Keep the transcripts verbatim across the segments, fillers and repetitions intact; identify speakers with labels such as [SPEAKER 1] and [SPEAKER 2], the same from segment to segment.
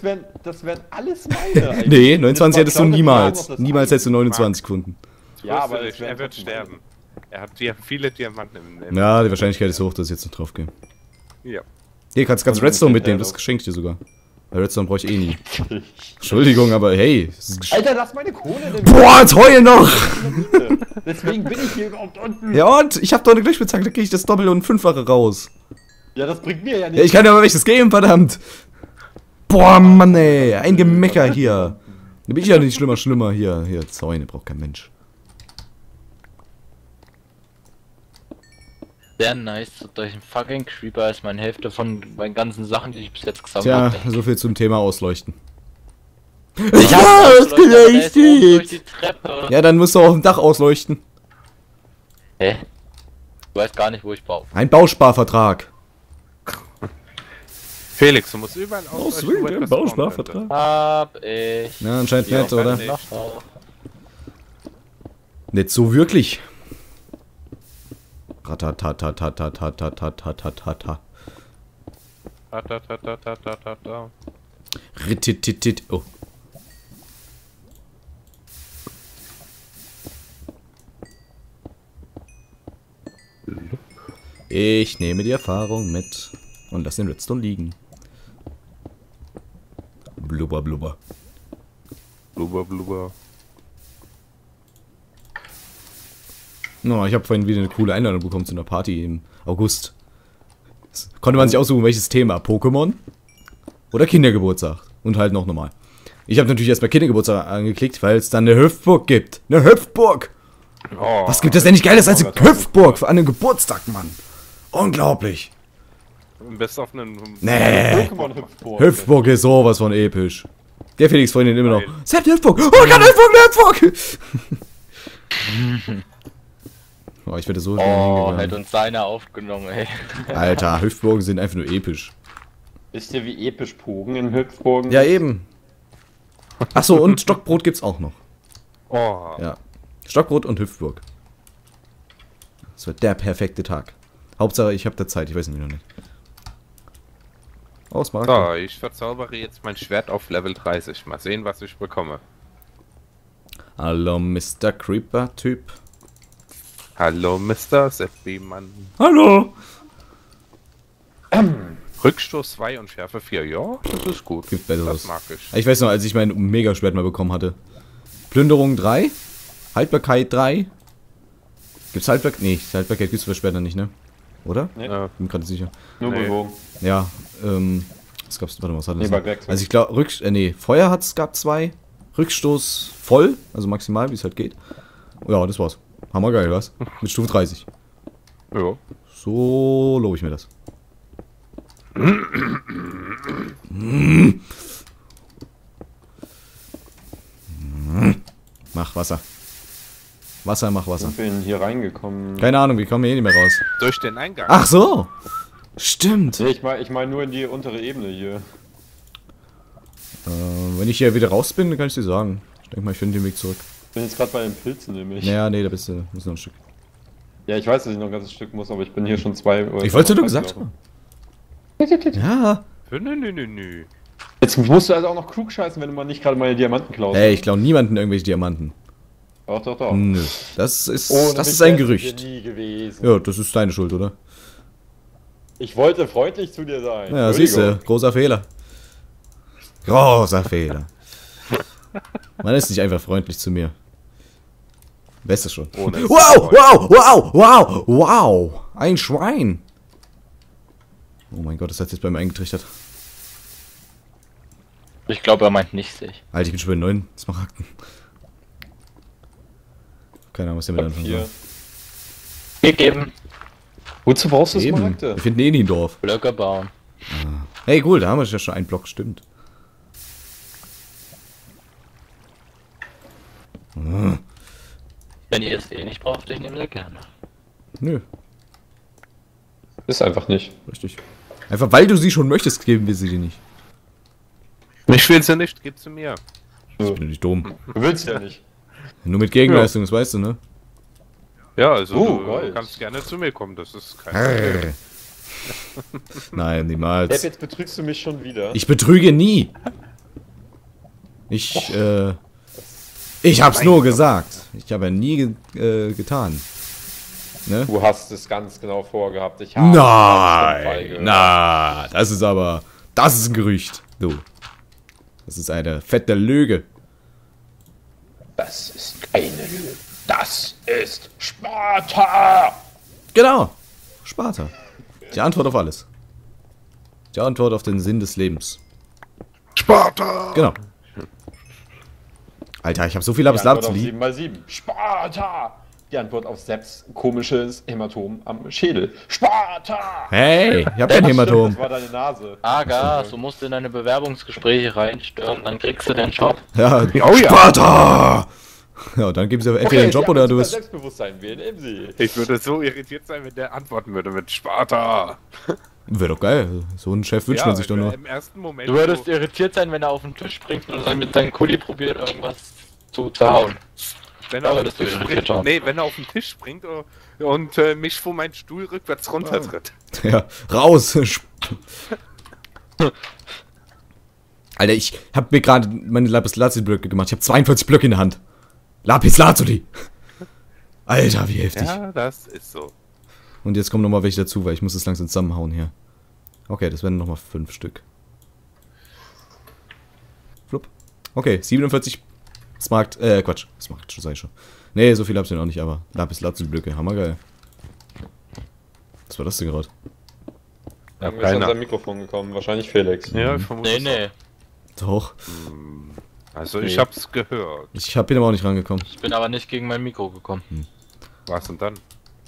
[SPEAKER 1] das wären, das wären alles meine eigentlich.
[SPEAKER 2] Nee, neunundzwanzig hättest du niemals. Niemals hättest du neunundzwanzig gefunden.
[SPEAKER 1] Ja, aber
[SPEAKER 3] ich, er wird sterben. Er hat ja viele Diamanten im Leben.
[SPEAKER 2] Ja, die Wahrscheinlichkeit ist hoch, dass ich jetzt noch drauf gehe.
[SPEAKER 3] Ja.
[SPEAKER 2] Hier, kannst du Redstone mitnehmen, das geschenke ich dir sogar. Weil Redstone brauche ich eh nie. Entschuldigung, aber hey.
[SPEAKER 1] Alter, lass meine Kohle denn.
[SPEAKER 2] Boah, jetzt heul noch!
[SPEAKER 1] Deswegen bin ich hier überhaupt unten.
[SPEAKER 2] Ja und? Ich hab doch eine Glücksspielzacke, da krieg ich das Doppel- und Fünffache raus.
[SPEAKER 1] Ja, das bringt mir ja nichts.
[SPEAKER 2] Ja, ich kann ja aber welches geben, verdammt! Boah, Mann ey, ein Gemecker hier. Da bin ich ja nicht schlimmer, schlimmer. Hier, hier, Zäune braucht kein Mensch.
[SPEAKER 4] Sehr nice, durch einen fucking Creeper ist meine Hälfte von meinen ganzen Sachen, die ich bis jetzt gesammelt
[SPEAKER 2] Tja,
[SPEAKER 4] habe.
[SPEAKER 2] so viel zum Thema Ausleuchten.
[SPEAKER 4] Ich
[SPEAKER 2] Ah,
[SPEAKER 4] hab
[SPEAKER 2] es geleuchtet.
[SPEAKER 4] durch die Treppe.
[SPEAKER 2] Ja, dann musst du auf dem Dach ausleuchten.
[SPEAKER 4] Hä? Du weißt gar nicht, wo ich baue.
[SPEAKER 2] Ein Bausparvertrag.
[SPEAKER 3] Felix, du musst überall
[SPEAKER 2] Oh,
[SPEAKER 3] ausleuchten,
[SPEAKER 2] sweet,
[SPEAKER 3] wo
[SPEAKER 2] ein
[SPEAKER 3] etwas bauen
[SPEAKER 2] Bausparvertrag.
[SPEAKER 4] Hab ich.
[SPEAKER 2] Ja, anscheinend
[SPEAKER 4] Ja,
[SPEAKER 2] nicht, oder?
[SPEAKER 3] nicht.
[SPEAKER 4] Noch auch.
[SPEAKER 2] Nicht so wirklich. Ratatatatatatatatatatata.
[SPEAKER 3] Da, da, da, da, da, da, da, da.
[SPEAKER 2] Ritititit. Oh. Ich nehme die Erfahrung mit und lass den Redstone liegen. Blubber, blubber.
[SPEAKER 3] Blubber, blubber.
[SPEAKER 2] No, ich habe vorhin wieder eine coole Einladung bekommen zu einer Party im August. Das konnte man sich aussuchen, welches Thema. Pokémon oder Kindergeburtstag. Und halt noch normal. Ich habe natürlich erst bei Kindergeburtstag angeklickt, weil es dann eine Hüpfburg gibt. Eine Hüpfburg!
[SPEAKER 3] Oh,
[SPEAKER 2] Was gibt es denn nicht Geiles als eine Hüpfburg für einen Geburtstag, Mann? Unglaublich.
[SPEAKER 3] am besten auf einen...
[SPEAKER 2] Nee.
[SPEAKER 1] Pokémon-Hüpfburg.
[SPEAKER 2] Hüpfburg ist sowas von episch. Der Felix Freundin immer noch.
[SPEAKER 3] Nein.
[SPEAKER 2] Selbst Hüpfburg! Oh, ich kann Hüpfburg, eine Hüpfburg! Oh, ich werde so schnell
[SPEAKER 4] Oh,
[SPEAKER 2] hingegangen.
[SPEAKER 4] hätte uns seiner aufgenommen, ey.
[SPEAKER 2] Alter, Hüpfburgen sind einfach nur episch.
[SPEAKER 1] Wisst ihr, wie episch Pogen in Hüpfburgen?
[SPEAKER 2] Ja, eben. Achso, und Stockbrot gibt's auch noch.
[SPEAKER 3] Oh,
[SPEAKER 2] Ja. Stockbrot und Hüpfburg. Das wird der perfekte Tag. Hauptsache, ich habe da Zeit, ich weiß nämlich noch nicht. Oh, Smaragd.
[SPEAKER 3] so, ich verzaubere jetzt mein Schwert auf Level dreißig. Mal sehen, was ich bekomme.
[SPEAKER 2] Hallo, Mister Creeper-Typ.
[SPEAKER 3] Hallo, Mister Seppi-Mann.
[SPEAKER 2] Hallo!
[SPEAKER 3] Rückstoß zwei und Schärfe vier. Ja, das ist gut.
[SPEAKER 2] Gibt Besseres.
[SPEAKER 3] Das mag ich.
[SPEAKER 2] Ich weiß noch, als ich mein Megaschwert mal bekommen hatte. Plünderung drei. Haltbarkeit drei. Gibt's Haltbarkeit? Nee, Haltbarkeit gibt's für Schwerter nicht, ne? Oder?
[SPEAKER 1] Nee.
[SPEAKER 3] Äh,
[SPEAKER 2] Bin gerade sicher.
[SPEAKER 1] Nur
[SPEAKER 3] Nee.
[SPEAKER 1] bewogen.
[SPEAKER 2] Ja, ähm. Was gab's? Warte mal, was hat das?
[SPEAKER 1] Nee, bei
[SPEAKER 2] noch?
[SPEAKER 1] Grex.
[SPEAKER 2] Also ich glaube, Rück. Äh, nee, Feuer hat's gab zwei. Rückstoß voll, also maximal, wie es halt geht. Ja, das war's. Hammergeil, was? Mit Stufe dreißig.
[SPEAKER 3] ja.
[SPEAKER 2] So lobe ich mir das. Mach Wasser. Wasser, mach Wasser.
[SPEAKER 1] Ich bin hier reingekommen.
[SPEAKER 2] Keine Ahnung, wir kommen hier nicht mehr raus.
[SPEAKER 3] Durch den Eingang.
[SPEAKER 2] Ach so! Stimmt.
[SPEAKER 1] Nee, ich meine ich mein nur in die untere Ebene hier.
[SPEAKER 2] Äh, wenn ich hier wieder raus bin, dann kann ich dir sagen. Ich denke mal, ich finde den Weg zurück.
[SPEAKER 1] Ich bin jetzt gerade bei den Pilzen nämlich.
[SPEAKER 2] Naja, nee, da bist du, bist du noch ein Stück.
[SPEAKER 1] Ja, ich weiß, dass ich noch ein ganzes Stück muss, aber ich bin hier schon zwei... oder
[SPEAKER 2] Ich wollte es dir
[SPEAKER 1] drei
[SPEAKER 2] doch gesagt
[SPEAKER 1] gelaufen.
[SPEAKER 2] haben. Ja.
[SPEAKER 3] Nö, nö, nö, nö.
[SPEAKER 1] Jetzt musst du also auch noch klug scheißen, wenn du mal nicht gerade meine Diamanten klaust.
[SPEAKER 2] Ey, ich klaue niemanden irgendwelche Diamanten.
[SPEAKER 1] Doch, doch, doch.
[SPEAKER 2] Nö. Das ist,
[SPEAKER 1] Ohne
[SPEAKER 2] das
[SPEAKER 1] mich
[SPEAKER 2] ist ein
[SPEAKER 1] wär's
[SPEAKER 2] Gerücht.
[SPEAKER 1] hier nie gewesen.
[SPEAKER 2] Ja, das ist deine Schuld, oder?
[SPEAKER 1] Ich wollte freundlich zu dir sein.
[SPEAKER 2] Ja, siehst du,
[SPEAKER 1] Entschuldigung.
[SPEAKER 2] großer Fehler. Großer Fehler. Man ist nicht einfach freundlich zu mir. Weißt du schon.
[SPEAKER 3] Ohne es
[SPEAKER 2] Wow,
[SPEAKER 3] zu
[SPEAKER 2] wow, wow, wow, wow. Ein Schwein. Oh mein Gott, das hat jetzt bei mir eingetrichtert.
[SPEAKER 4] Ich glaube, er meint nicht sich.
[SPEAKER 2] Alter, ich bin schon bei neun Smaragden. Keine Ahnung, was der mit anfangen
[SPEAKER 1] Hier.
[SPEAKER 2] soll.
[SPEAKER 4] Gegeben.
[SPEAKER 1] Wozu brauchst du
[SPEAKER 2] Eben.
[SPEAKER 1] Smaragde?
[SPEAKER 2] Wir finden eh nie ein Dorf.
[SPEAKER 4] Blöcke bauen.
[SPEAKER 2] Hey, cool, da haben wir ja schon einen Block, stimmt. Ah,
[SPEAKER 4] Wenn ihr es eh nicht braucht, ich nehme sie gerne.
[SPEAKER 2] nö,
[SPEAKER 1] Ist einfach nicht.
[SPEAKER 2] richtig. Einfach weil du sie schon möchtest, geben wir sie dir nicht.
[SPEAKER 3] Mich will sie nicht, gib sie mir.
[SPEAKER 2] Ich bin nicht dumm.
[SPEAKER 1] Du willst ja nicht.
[SPEAKER 2] Nur mit Gegenleistung, das weißt du, ne?
[SPEAKER 3] Ja, also
[SPEAKER 1] Oh,
[SPEAKER 3] du
[SPEAKER 1] Gold.
[SPEAKER 3] kannst gerne zu mir kommen, das ist kein Problem.
[SPEAKER 2] Nein,
[SPEAKER 1] Depp,
[SPEAKER 2] niemals.
[SPEAKER 1] jetzt betrügst du mich schon wieder.
[SPEAKER 2] Ich betrüge nie. Ich, äh... Ich hab's nur gesagt. Ich habe ja nie ge äh, getan. Ne?
[SPEAKER 1] Du hast es ganz genau vorgehabt. Ich habe
[SPEAKER 2] Nein! Na, das ist aber... Das ist ein Gerücht. Du. Das ist eine fette Lüge.
[SPEAKER 1] Das ist keine Lüge. Das ist Sparta!
[SPEAKER 2] Genau. Sparta. Die Antwort auf alles. Die Antwort auf den Sinn des Lebens.
[SPEAKER 3] Sparta!
[SPEAKER 2] Genau. Alter, ich habe so viel
[SPEAKER 1] Die
[SPEAKER 2] Lapis
[SPEAKER 1] Antwort auf
[SPEAKER 2] Lazuli.
[SPEAKER 1] sieben mal sieben. Sparta! Die Antwort auf Sepps komisches Hämatom am Schädel. Sparta!
[SPEAKER 2] Hey, ich hab kein
[SPEAKER 1] Das
[SPEAKER 2] Hämatom.
[SPEAKER 1] war deine Nase.
[SPEAKER 4] Ah, Gas, du musst in deine Bewerbungsgespräche reinstören, dann kriegst du den Job.
[SPEAKER 2] Ja,
[SPEAKER 3] Oh ja.
[SPEAKER 2] Sparta! Ja, und dann geben sie aber entweder den Job
[SPEAKER 1] Sie
[SPEAKER 2] oder
[SPEAKER 1] haben
[SPEAKER 2] du
[SPEAKER 1] super
[SPEAKER 2] bist...
[SPEAKER 1] Selbstbewusstsein, wir nehmen sie.
[SPEAKER 3] Ich würde so irritiert sein, wenn der antworten würde mit Sparta.
[SPEAKER 2] Wäre doch geil. So einen Chef wünscht man sich doch nur.
[SPEAKER 3] Im ersten Moment.
[SPEAKER 4] Du würdest irritiert sein, wenn er auf den Tisch springt und dann mit seinem Kuli probiert, irgendwas zu zerhauen.
[SPEAKER 3] wenn er,
[SPEAKER 4] Aber
[SPEAKER 3] auf
[SPEAKER 4] das
[SPEAKER 3] den Tisch
[SPEAKER 4] ist
[SPEAKER 3] springt,
[SPEAKER 4] schon.
[SPEAKER 3] nee, wenn er auf den Tisch springt und, und äh, mich vor meinen Stuhl rückwärts runtertritt.
[SPEAKER 2] Ja, raus! Alter, ich hab mir gerade meine Lapis Lazuli Blöcke gemacht. Ich habe zweiundvierzig Blöcke in der Hand. Lapis Lazuli! Alter, wie heftig.
[SPEAKER 3] Ja, das ist so.
[SPEAKER 2] Und jetzt kommen nochmal welche dazu, weil ich muss es langsam zusammenhauen hier. Okay, das werden nochmal fünf Stück. Flupp. Okay, siebenundvierzig Smart, äh, Quatsch. Smart, schon sag ich schon. Nee, so viel hab's ja noch nicht, aber Lapis Lazuli Blöcke, hammergeil. Was war das denn gerade?
[SPEAKER 3] Ja,
[SPEAKER 1] Dann ist an
[SPEAKER 3] keiner.
[SPEAKER 1] sein Mikrofon gekommen, wahrscheinlich Felix.
[SPEAKER 3] Ja, ich vermute
[SPEAKER 4] Nee,
[SPEAKER 3] es
[SPEAKER 4] nee.
[SPEAKER 2] Doch.
[SPEAKER 3] auch. Also ich
[SPEAKER 1] Nee.
[SPEAKER 3] hab's gehört.
[SPEAKER 2] Ich hab bin aber auch nicht rangekommen.
[SPEAKER 4] Ich bin aber nicht gegen mein Mikro gekommen.
[SPEAKER 3] Was denn dann?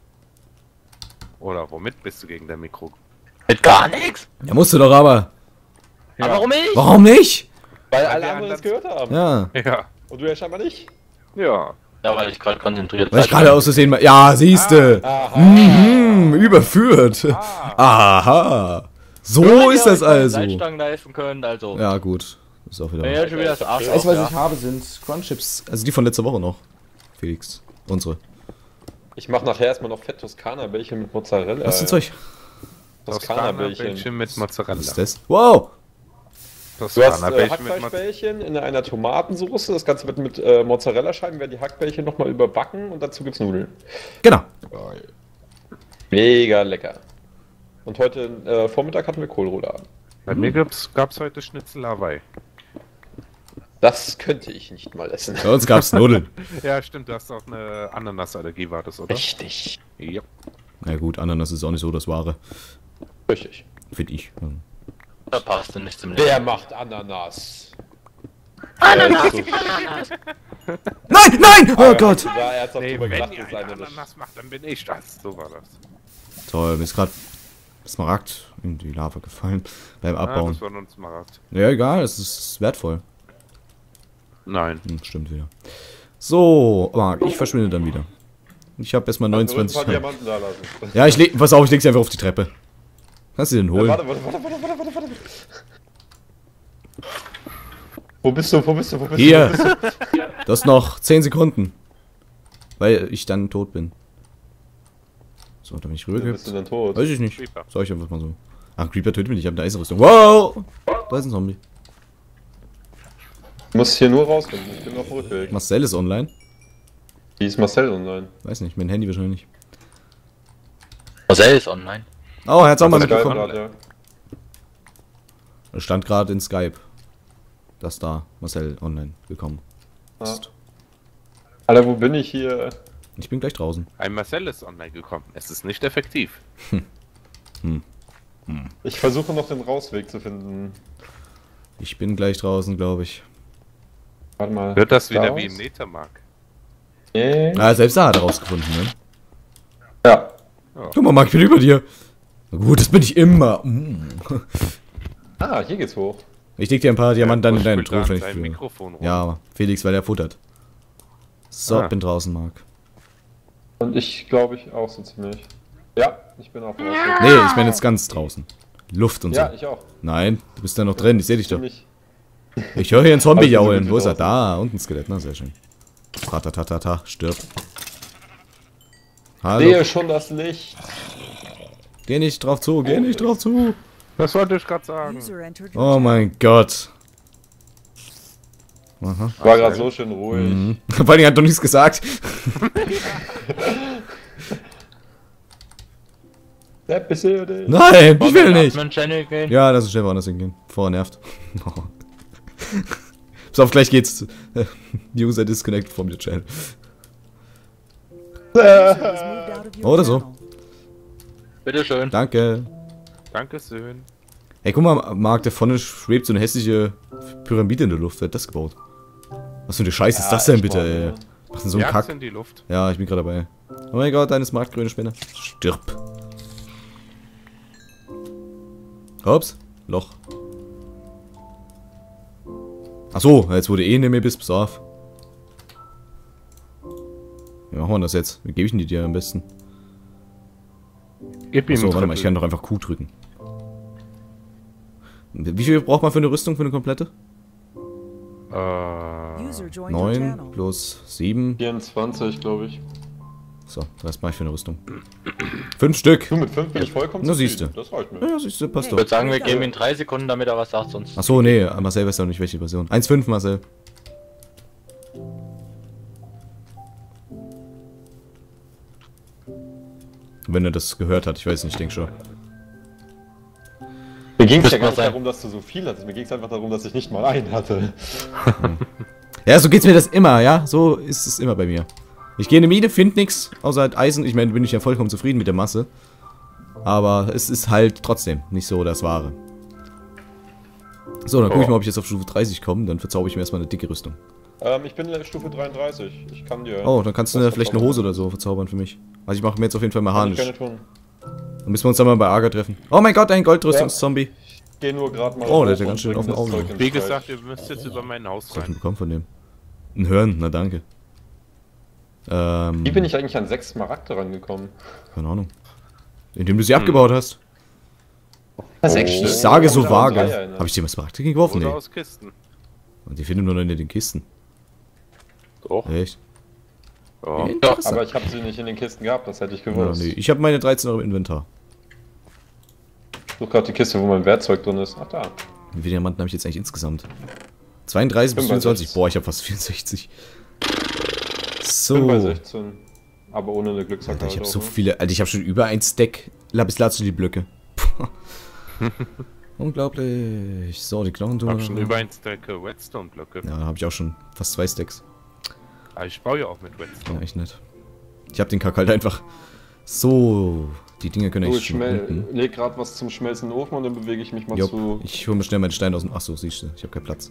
[SPEAKER 3] Oder womit bist du gegen dein Mikro?
[SPEAKER 4] Mit gar nichts?
[SPEAKER 2] Ja, musst du doch aber.
[SPEAKER 4] Aber warum nicht?
[SPEAKER 2] Warum nicht?
[SPEAKER 1] Weil
[SPEAKER 3] Weil
[SPEAKER 1] alle
[SPEAKER 3] wir
[SPEAKER 1] anderen es
[SPEAKER 3] anderen-
[SPEAKER 1] gehört haben.
[SPEAKER 2] Ja.
[SPEAKER 3] Ja.
[SPEAKER 1] Und du ja scheinbar nicht.
[SPEAKER 3] Ja.
[SPEAKER 4] Ja, weil ich gerade konzentriert
[SPEAKER 2] Weil ich gerade aus Versehen mal. Ja, siehste.
[SPEAKER 1] Aha.
[SPEAKER 2] Mhm, überführt. Aha. So ist das also.
[SPEAKER 4] Seitstangen leisten können, also.
[SPEAKER 2] Ja, gut. Ist auch wieder.
[SPEAKER 4] Wenn ihr schon wieder das Arsch
[SPEAKER 2] Weißt du, was
[SPEAKER 4] auf,
[SPEAKER 2] ich habe, sind Crunchips. Also die von letzter Woche noch. Felix. Unsere.
[SPEAKER 1] Ich mach nachher erstmal noch Fett Toskana-Bällchen mit Mozzarella.
[SPEAKER 2] Was ist Zeug?
[SPEAKER 1] Toskana-Bällchen.
[SPEAKER 3] Toskana-Bällchen mit Mozzarella.
[SPEAKER 2] Was ist das? Wow!
[SPEAKER 1] Du hast äh,
[SPEAKER 3] Toskana-Bällchen mit Mozzarella.
[SPEAKER 1] Hackfleischbällchen in einer Tomatensauce. Das Ganze wird mit äh, Mozzarella-Scheiben, werden die Hackbällchen nochmal überbacken und dazu gibt's Nudeln.
[SPEAKER 2] Genau.
[SPEAKER 1] Mega lecker. Und heute äh, Vormittag hatten wir Kohlrouladen.
[SPEAKER 3] Bei mir gab's, gab's heute Schnitzel Hawaii.
[SPEAKER 1] Das könnte ich nicht mal essen.
[SPEAKER 2] Bei uns gab's Nudeln.
[SPEAKER 3] Ja, stimmt, du hast auch eine Ananasallergie, war das, oder?
[SPEAKER 1] Richtig.
[SPEAKER 3] Ja.
[SPEAKER 2] Na gut, Ananas ist auch nicht so das Wahre.
[SPEAKER 1] Richtig.
[SPEAKER 2] Finde ich.
[SPEAKER 4] Da passt du nicht zum Leben.
[SPEAKER 1] Wer macht Ananas?
[SPEAKER 4] Ananas!
[SPEAKER 1] Äh, so,
[SPEAKER 2] Nein, nein! Oh Gott!
[SPEAKER 1] Da ernsthaft
[SPEAKER 3] Nee,
[SPEAKER 1] drüber
[SPEAKER 3] wenn
[SPEAKER 1] gelacht,
[SPEAKER 3] ihr
[SPEAKER 1] ist
[SPEAKER 3] eine
[SPEAKER 1] eine nicht.
[SPEAKER 3] Ananas macht, dann bin ich das. So war das.
[SPEAKER 2] Toll, mir ist gerade Smaragd in die Lava gefallen. Beim
[SPEAKER 3] Ah,
[SPEAKER 2] Abbauen.
[SPEAKER 3] das war nur ein Smaragd.
[SPEAKER 2] Ja, egal, es ist wertvoll.
[SPEAKER 3] Nein.
[SPEAKER 2] Hm, stimmt wieder. So, Marc, ich verschwinde dann wieder. Ich habe erstmal
[SPEAKER 1] Du musst ein
[SPEAKER 2] neunundzwanzig.
[SPEAKER 1] paar Diamanten da lassen.
[SPEAKER 2] Ja, ich leg, pass auf, ich leg sie einfach auf die Treppe. Kannst du den
[SPEAKER 1] Ja,
[SPEAKER 2] holen?
[SPEAKER 1] warte, warte, warte, warte, warte, warte, warte. Wo bist du, wo bist du, wo bist
[SPEAKER 2] Hier.
[SPEAKER 1] du? Wo bist du?
[SPEAKER 2] Du hast noch zehn Sekunden. Weil ich dann tot bin. So, dann bin ich
[SPEAKER 1] Wo bist du
[SPEAKER 2] rübergekippt.
[SPEAKER 1] denn tot?
[SPEAKER 2] Weiß ich nicht.
[SPEAKER 3] Creeper.
[SPEAKER 2] Sag ich einfach mal so. Ach, Creeper tötet mich nicht, ich hab eine Eisenrüstung. Wow! Da ist ein Zombie.
[SPEAKER 1] Du musst hier nur rausfinden, ich bin auf dem Rückweg.
[SPEAKER 2] Marcel ist online.
[SPEAKER 1] Wie ist Marcel online?
[SPEAKER 2] Weiß nicht, mein Handy wahrscheinlich.
[SPEAKER 4] Marcel ist online.
[SPEAKER 2] Oh, er hat's auch mal
[SPEAKER 1] Das ist geil,
[SPEAKER 2] mitbekommen.
[SPEAKER 1] grad, ja.
[SPEAKER 2] Er stand gerade in Skype. Dass da Marcel online gekommen ist.
[SPEAKER 1] Alter, wo bin ich hier?
[SPEAKER 2] Ich bin gleich draußen.
[SPEAKER 3] Ein Marcel ist online gekommen. Es ist nicht effektiv.
[SPEAKER 1] Ich versuche noch den Rausweg zu finden.
[SPEAKER 2] Ich bin gleich draußen, glaube ich.
[SPEAKER 1] Warte mal.
[SPEAKER 3] Wird das wieder
[SPEAKER 1] Da
[SPEAKER 3] wie
[SPEAKER 1] raus?
[SPEAKER 3] im Nethermark?
[SPEAKER 1] Nee.
[SPEAKER 2] Ah, selbst da hat er rausgefunden, ne?
[SPEAKER 1] Ja.
[SPEAKER 2] Guck mal, Marc, ich bin über dir. Na gut, das bin ich immer. Mm.
[SPEAKER 1] Ah, hier geht's hoch.
[SPEAKER 2] Ich leg dir ein paar Diamanten dann in deinen
[SPEAKER 3] Busch spielt da
[SPEAKER 2] Truhe,
[SPEAKER 3] an
[SPEAKER 2] wenn ich
[SPEAKER 3] seinem
[SPEAKER 2] für.
[SPEAKER 3] Mikrofon rum.
[SPEAKER 2] Ja, Felix, weil er futtert. So,
[SPEAKER 3] Ah.
[SPEAKER 2] bin draußen, Marc.
[SPEAKER 1] Und ich glaube ich auch so ziemlich. Ja, ich bin auf dem Rausweg.
[SPEAKER 2] Nee, ich meine jetzt ganz draußen. Luft und so.
[SPEAKER 1] Ja, ich auch.
[SPEAKER 2] Nein, du bist da noch drin, ich sehe dich doch.
[SPEAKER 1] Ziemlich.
[SPEAKER 2] Ich höre hier einen Zombie
[SPEAKER 1] Aber ich bin so
[SPEAKER 2] jaulen.
[SPEAKER 1] gut
[SPEAKER 2] Wo ist er?
[SPEAKER 1] draußen.
[SPEAKER 2] Da, unten ein Skelett, na sehr schön. Ratatatata, stirb. Hallo.
[SPEAKER 1] Sehe schon das Licht.
[SPEAKER 2] Geh nicht drauf zu, geh nicht drauf zu.
[SPEAKER 3] Das wollte ich gerade sagen.
[SPEAKER 5] User entered your
[SPEAKER 2] Oh mein Gott. Aha.
[SPEAKER 1] War gerade so schön ruhig.
[SPEAKER 2] Mhm. Vor allem hat doch nichts gesagt.
[SPEAKER 1] Sepp, bist du dich?
[SPEAKER 2] Nein, ich
[SPEAKER 4] Wollen
[SPEAKER 2] will
[SPEAKER 4] wir in
[SPEAKER 2] nicht.
[SPEAKER 4] Admin Channel gehen?
[SPEAKER 2] Ja, lass uns schnell woanders hingehen. Vorher nervt. Pass auf, gleich geht's. User disconnected from the channel. Oder so.
[SPEAKER 4] Bitteschön.
[SPEAKER 2] Danke.
[SPEAKER 3] Dankeschön.
[SPEAKER 2] Hey, guck mal, Marc, da vorne schwebt so eine hässliche Pyramide in der Luft. Wer hat das gebaut? Was für eine Scheiße ist
[SPEAKER 1] Ja,
[SPEAKER 2] das denn
[SPEAKER 1] ich
[SPEAKER 2] bitte,
[SPEAKER 1] mal,
[SPEAKER 2] ey?
[SPEAKER 1] ne?
[SPEAKER 2] Was denn so ein
[SPEAKER 3] Jagd's
[SPEAKER 2] Kack?
[SPEAKER 3] in die Luft.
[SPEAKER 2] Ja, ich bin gerade dabei. Oh mein Gott, deine smartgrüne Spinne. Stirb. Ups. Loch. Achso, jetzt wurde eh in mir bis, pass auf. Wie machen wir das jetzt? Wie gebe ich denn die dir am besten?
[SPEAKER 3] Gib ihm
[SPEAKER 2] Achso,
[SPEAKER 3] einen
[SPEAKER 2] warte mal, ich kann doch einfach Q drücken. Wie viel braucht man für eine Rüstung, für eine komplette?
[SPEAKER 3] Äh,
[SPEAKER 2] neun plus sieben.
[SPEAKER 1] vierundzwanzig, glaube ich.
[SPEAKER 2] So, das mache ich für eine Rüstung. Fünf Stück.
[SPEAKER 1] Du, mit fünf bin ich vollkommen
[SPEAKER 2] Na,
[SPEAKER 1] zufrieden.
[SPEAKER 2] siehste.
[SPEAKER 1] Das reicht mir.
[SPEAKER 2] Ja, siehst du, passt
[SPEAKER 4] Ich
[SPEAKER 2] doch.
[SPEAKER 4] würde sagen, wir geben ihm drei Sekunden, damit er was sagt, sonst.
[SPEAKER 2] Achso, nee, Marcel weiß ja noch nicht, welche Version. eins Punkt fünf, Marcel. Wenn er das gehört hat, ich weiß nicht, ich denke schon.
[SPEAKER 1] Mir ging es ja
[SPEAKER 4] Müsste
[SPEAKER 1] gar
[SPEAKER 4] mal
[SPEAKER 1] nicht
[SPEAKER 4] sein.
[SPEAKER 1] darum, dass du so viel hattest. Mir ging es einfach darum, dass ich nicht mal einen hatte.
[SPEAKER 2] Ja, so geht's mir das immer, ja? So ist es immer bei mir. Ich gehe in eine Mine, finde nichts, außer halt Eisen. Ich meine, bin ich ja vollkommen zufrieden mit der Masse. Aber es ist halt trotzdem nicht so das Wahre. So, dann gucke ich
[SPEAKER 3] Oh.
[SPEAKER 2] mal, ob ich jetzt auf Stufe dreißig komme. Dann verzauber ich mir erstmal eine dicke Rüstung.
[SPEAKER 1] Ähm, ich bin Stufe dreiunddreißig. Ich kann dir...
[SPEAKER 2] Oh, dann kannst du
[SPEAKER 1] was
[SPEAKER 2] eine, vielleicht eine
[SPEAKER 1] verzaubern.
[SPEAKER 2] Hose oder so verzaubern für mich. Also ich mache mir jetzt auf jeden Fall
[SPEAKER 1] Kann ich
[SPEAKER 2] mechanisch.
[SPEAKER 1] gerne tun.
[SPEAKER 2] Dann müssen wir uns dann mal bei Arga treffen. Oh mein Gott, ein Goldrüstungszombie.
[SPEAKER 1] Geh nur gerade mal
[SPEAKER 2] Oh, der
[SPEAKER 1] hoch
[SPEAKER 2] hat ja
[SPEAKER 1] und
[SPEAKER 2] ganz schön
[SPEAKER 1] bring
[SPEAKER 2] auf den
[SPEAKER 1] das
[SPEAKER 2] Augen.
[SPEAKER 1] Zeug ins
[SPEAKER 3] wie
[SPEAKER 1] Feld.
[SPEAKER 3] gesagt, ihr müsst jetzt über mein Haus
[SPEAKER 2] Was hab ich denn
[SPEAKER 3] rein.
[SPEAKER 2] bekommen von dem? Ein Hören, na danke. Ähm,
[SPEAKER 1] Wie bin ich eigentlich an sechs Smaragde rangekommen?
[SPEAKER 2] keine Ahnung. Indem du sie abgebaut hast.
[SPEAKER 1] Sechs
[SPEAKER 2] Ich
[SPEAKER 1] Stück?
[SPEAKER 2] sage so
[SPEAKER 1] Ich hab da
[SPEAKER 2] vage.
[SPEAKER 1] drei, ne?
[SPEAKER 2] Habe ich dir mal Smaragde geworfen?
[SPEAKER 3] Oder
[SPEAKER 2] Nee.
[SPEAKER 3] aus Kisten.
[SPEAKER 2] Und die finden nur noch in den Kisten.
[SPEAKER 3] Doch.
[SPEAKER 2] Echt?
[SPEAKER 3] Ja.
[SPEAKER 2] Interessant.
[SPEAKER 1] Aber ich habe sie nicht in den Kisten gehabt, das hätte ich
[SPEAKER 2] Ja,
[SPEAKER 1] gewusst.
[SPEAKER 2] nee. Ich habe meine dreizehn Euro im Inventar.
[SPEAKER 1] Ich suche gerade die Kiste, wo mein Werkzeug drin ist. Ach da.
[SPEAKER 2] Wie viele Diamanten habe ich jetzt eigentlich insgesamt? zweiunddreißig bis
[SPEAKER 1] fünfundzwanzig.
[SPEAKER 2] vierundzwanzig. Boah, ich habe fast vierundsechzig.
[SPEAKER 1] Ich bin bei
[SPEAKER 2] So.
[SPEAKER 1] sechzehn. Aber ohne eine Glücksack.
[SPEAKER 2] Alter, ich habe
[SPEAKER 1] halt
[SPEAKER 2] so
[SPEAKER 1] auch, ne?
[SPEAKER 2] viele. Alter, ich habe schon über ein Stack Lapis Lazuli Blöcke. Puh. Unglaublich. So, die Knochen
[SPEAKER 3] Ich hab schon über ein Stack äh, Redstone-Blöcke.
[SPEAKER 2] Ja, da habe ich auch schon fast zwei Stacks.
[SPEAKER 3] Aber ich baue ja auch mit
[SPEAKER 2] Ja,
[SPEAKER 3] Redstone.
[SPEAKER 2] echt nett. Ich habe den Kack halt einfach. So. Die Dinge können
[SPEAKER 1] Du,
[SPEAKER 2] echt
[SPEAKER 1] ich
[SPEAKER 2] schon
[SPEAKER 1] schmel
[SPEAKER 2] unten.
[SPEAKER 1] leg gerade was zum Schmelzen in den Ofen und dann bewege ich mich mal
[SPEAKER 2] Jo,
[SPEAKER 1] zu.
[SPEAKER 2] ich hole mir schnell meinen Stein aus dem. Achso, siehst du, ich habe keinen Platz.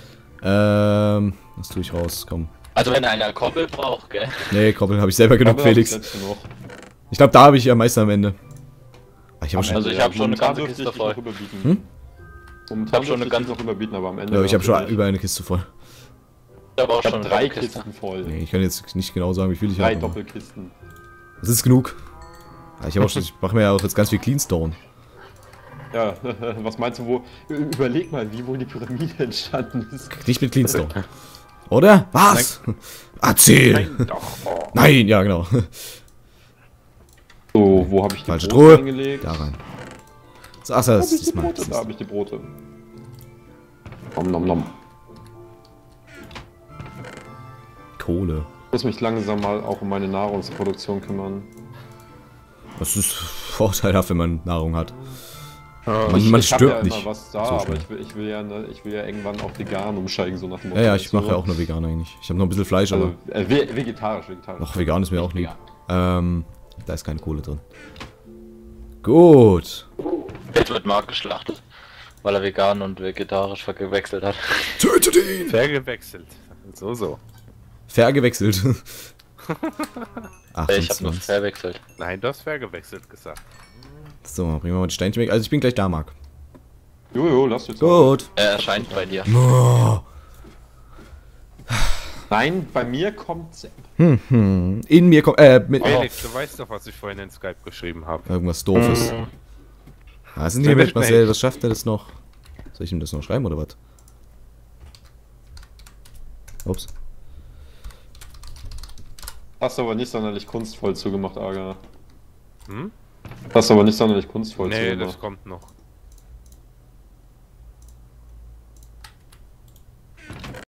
[SPEAKER 2] Ähm, was tue ich raus? Komm.
[SPEAKER 4] Also wenn einer Koppel braucht, gell?
[SPEAKER 2] Nee, Koppel habe ich selber genug,
[SPEAKER 1] Aber hab ich
[SPEAKER 2] Felix.
[SPEAKER 1] letzte noch.
[SPEAKER 2] Ich glaube, da habe ich am meisten am Ende. Ah, ich habe
[SPEAKER 1] Am
[SPEAKER 2] schon.
[SPEAKER 4] Also ich
[SPEAKER 1] Ende,
[SPEAKER 4] hab
[SPEAKER 1] ja.
[SPEAKER 4] schon eine
[SPEAKER 1] Momentan
[SPEAKER 4] ganze
[SPEAKER 1] dürfte
[SPEAKER 4] Kiste
[SPEAKER 1] ich dich
[SPEAKER 4] voll.
[SPEAKER 1] noch überbieten.
[SPEAKER 2] Hm?
[SPEAKER 1] Momentan
[SPEAKER 4] hab schon
[SPEAKER 1] dürfte
[SPEAKER 4] eine
[SPEAKER 1] ich dich noch überbieten, aber am Ende.
[SPEAKER 2] Ja, ich habe schon
[SPEAKER 1] natürlich.
[SPEAKER 2] über eine Kiste voll.
[SPEAKER 4] Ich habe auch
[SPEAKER 1] Ich habe
[SPEAKER 4] schon
[SPEAKER 1] drei
[SPEAKER 4] eine Kiste.
[SPEAKER 1] Kisten voll.
[SPEAKER 2] Nee, ich kann jetzt nicht genau sagen, wie viel ich
[SPEAKER 1] Drei
[SPEAKER 2] habe. aber
[SPEAKER 1] Doppelkisten.
[SPEAKER 2] Das ist genug. Ja, ich habe auch schon. Ich mache mir ja auch jetzt ganz viel Cleanstone.
[SPEAKER 1] Ja, was meinst du, wo. Überleg mal, wie wohl die Pyramide entstanden ist.
[SPEAKER 2] Nicht mit Cleanstone. Oder? Was? Erzähl!
[SPEAKER 3] Nein, doch. Oh.
[SPEAKER 2] Nein, ja, genau.
[SPEAKER 1] So, wo habe ich die
[SPEAKER 2] Falsche
[SPEAKER 1] Brote
[SPEAKER 2] Truhe.
[SPEAKER 1] reingelegt?
[SPEAKER 2] Da rein. So, ach,
[SPEAKER 1] Da
[SPEAKER 2] das
[SPEAKER 1] habe ich
[SPEAKER 2] ist
[SPEAKER 1] die
[SPEAKER 2] mal.
[SPEAKER 1] Brote, da habe ich die Brote. Nom nom nom.
[SPEAKER 2] Kohle.
[SPEAKER 1] Ich muss mich langsam mal auch um meine Nahrungsproduktion kümmern.
[SPEAKER 2] Das ist vorteilhaft, wenn man Nahrung hat. Man,
[SPEAKER 1] ich
[SPEAKER 2] man
[SPEAKER 1] ich hab
[SPEAKER 2] stirbt
[SPEAKER 1] ja immer
[SPEAKER 2] nicht.
[SPEAKER 1] was da,
[SPEAKER 2] so
[SPEAKER 1] aber
[SPEAKER 2] schnell.
[SPEAKER 1] ich will, ich, will ja, ne, ich will ja irgendwann auch vegan umsteigen, so nach dem
[SPEAKER 2] Ja, ja,
[SPEAKER 1] weißt
[SPEAKER 2] ich
[SPEAKER 1] du?
[SPEAKER 2] mache ja auch nur vegan eigentlich. Ich habe noch ein bisschen Fleisch, aber.
[SPEAKER 1] Also, äh, ve- vegetarisch, vegetarisch.
[SPEAKER 2] Noch vegan ist mir auch lieb. Ähm, da ist keine Kohle drin. Gut.
[SPEAKER 4] Jetzt wird Marc geschlachtet, weil er vegan und vegetarisch verwechselt hat.
[SPEAKER 2] Tötet ihn!
[SPEAKER 3] Vergewechselt. So, so.
[SPEAKER 2] Vergewechselt.
[SPEAKER 4] Ich habe nur
[SPEAKER 2] achtundzwanzig.
[SPEAKER 4] verwechselt.
[SPEAKER 3] Nein, du hast vergewechselt gesagt.
[SPEAKER 2] So, bringen wir mal die Steinchen weg. Also ich bin gleich da, Marc.
[SPEAKER 1] Jojo, lass jetzt.
[SPEAKER 2] Gut.
[SPEAKER 4] Er erscheint bei dir.
[SPEAKER 2] Oh.
[SPEAKER 1] Nein, bei mir kommt.
[SPEAKER 2] In mir kommt. Äh, mit.
[SPEAKER 3] Felix, du weißt doch, was ich vorhin in Skype geschrieben habe.
[SPEAKER 2] Irgendwas doofes.
[SPEAKER 4] Mhm.
[SPEAKER 2] Was ist denn hier mit Marcel? Was schafft er das noch? Soll ich ihm das noch schreiben oder was? Ups.
[SPEAKER 1] Hast aber nicht sonderlich kunstvoll zugemacht, Aga.
[SPEAKER 3] Hm?
[SPEAKER 1] Hast aber nicht sonderlich kunstvoll
[SPEAKER 3] Nee,
[SPEAKER 1] zugemacht.
[SPEAKER 3] das kommt noch.